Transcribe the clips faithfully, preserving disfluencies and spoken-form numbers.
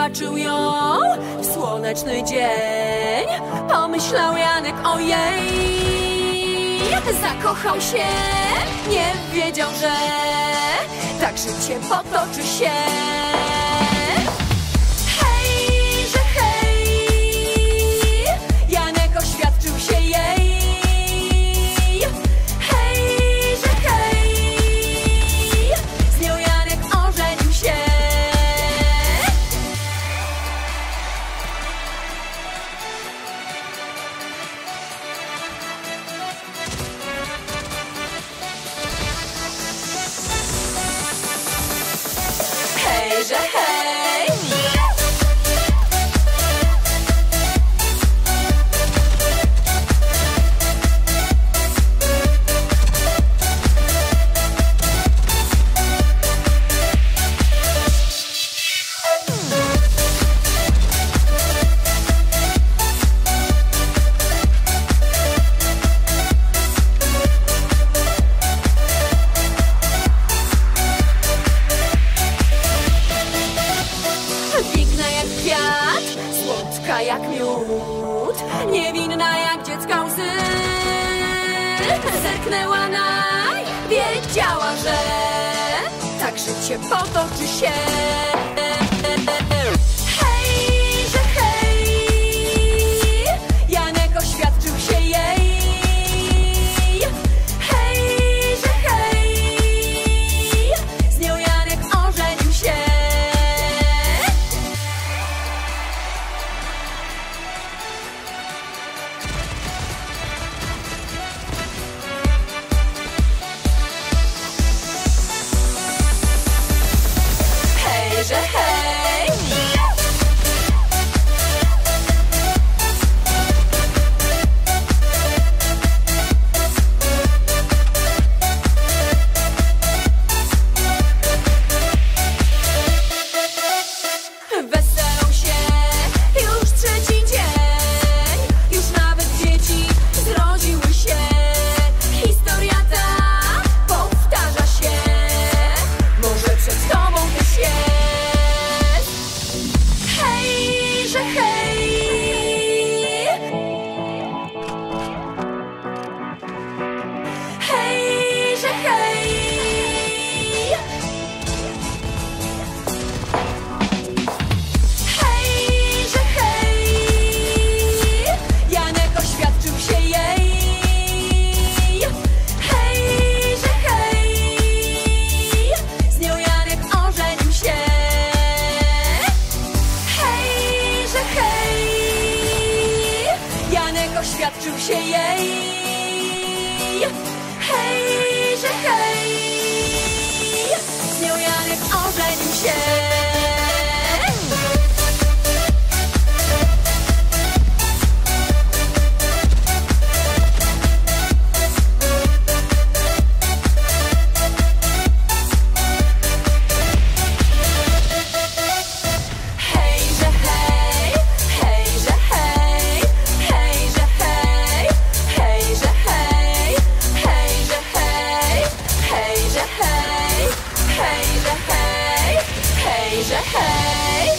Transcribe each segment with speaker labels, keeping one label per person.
Speaker 1: zobaczył ją w słoneczny dzień. Pomyślał Janek, ojej, zakochał się, nie wiedział, że tak życie potoczy się. Hej, że hej, Janek oświadczył się jej. Hej, że hej, z nią Janek ożenił się. Hej, że hej, piękna jak kwiat, słodka jak miód, niewinna jak dziecka łzy. Zerknęła nań, wiedziała, że tak życie potoczy się. Hej, że hej, Janek oświadczył się jej. Hej, że hej, z nią Janek ożenił się. Hej, że hej, weselą się już trzeci dzień, już nawet dzieci zrodziły się. Historia ta powtarza się, może przed tobą też jest. Hej, że hej, hej, że hej, hej, że hej, Janek oświadczył się jej. Hej, że hej, z nią Janek ożenił się. Hej, że hej, Janek oświadczył się jej. Hej, że hej, z nią Janek ożenił się. Hej, że hej, hej, że hej, hej, że hej, hej, że hej, hej, że hej, hej, że hej, hej, że hej, hej, że hej.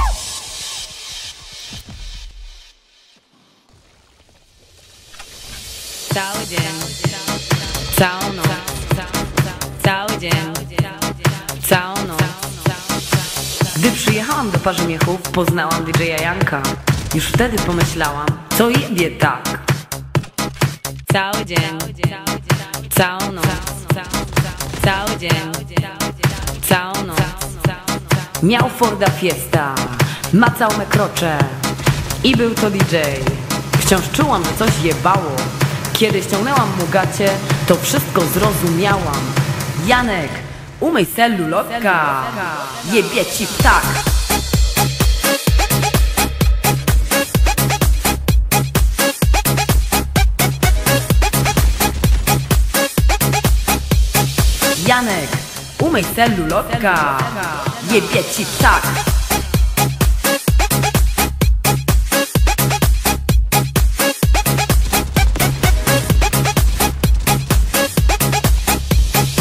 Speaker 2: Cały dzień, całą noc, cały dzień, całą noc. Gdy przyjechałam do Parzymiechów, poznałam D J Janka. Już wtedy pomyślałam, co jebie tak. Cały dzień, całą noc, cały dzień, całą noc. Miał Forda Fiesta, macał me krocze i był to D J. Wciąż czułam, że coś jebało. Kiedy ściągnęłam mu gacie, to wszystko zrozumiałam. Janek, umyj cellulotka, jebie ci ptak. Janek, umyj cellulotka, jebie ci ptak.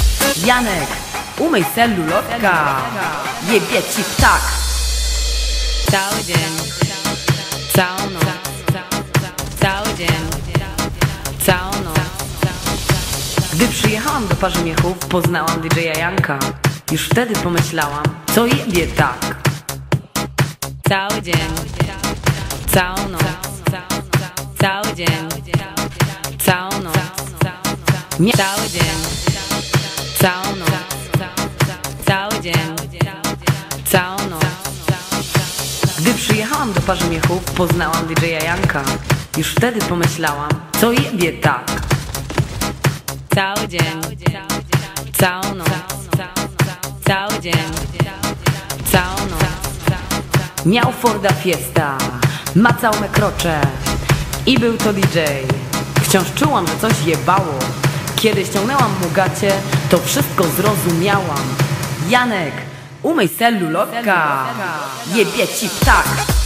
Speaker 2: Janek, umyj cellulotka, jebie ci ptak. cały dzień, całą noc, cały dzień, całą noc. Gdy przyjechałam do Parzymiechów, poznałam D J Janka. Już wtedy pomyślałam, co jebie tak. Cały dzień, całą noc, cały dzień, całą noc. Mia cały dzień, całą noc, cały dzień, całą noc. Gdy przyjechałam do Parzymiechów, poznałam D J Janka. Już wtedy pomyślałam, co jebie tak. Cały dzień, całą noc, cały dzień, całą noc. Miał Forda Fiesta, macał me krocze i był to D J. Wciąż czułam, że coś jebało. Kiedy ściągnęłam mu gacie, to wszystko zrozumiałam. Janek, umyj cellulotka, jebie ci ptak.